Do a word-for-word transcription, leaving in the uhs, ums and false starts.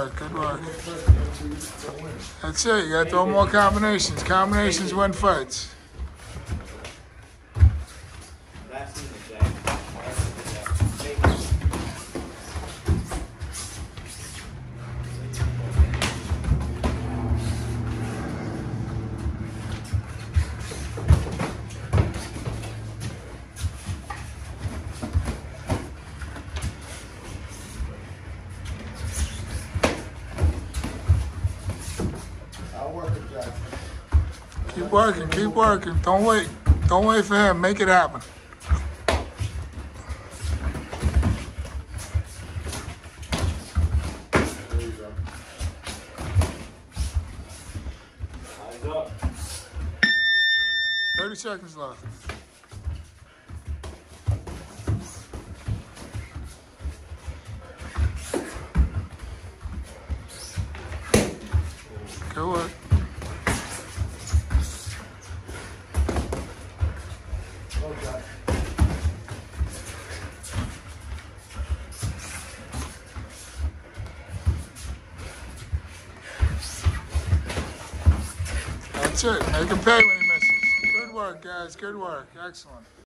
work, good work. That's it, you gotta throw more combinations. Combinations win fights. Keep working, keep working. Don't wait. Don't wait for him. Make it happen. There you go. Eyes up. thirty seconds left. Good work. Okay. That's it. Make him pay when he misses. Good work, guys. Good work. Excellent.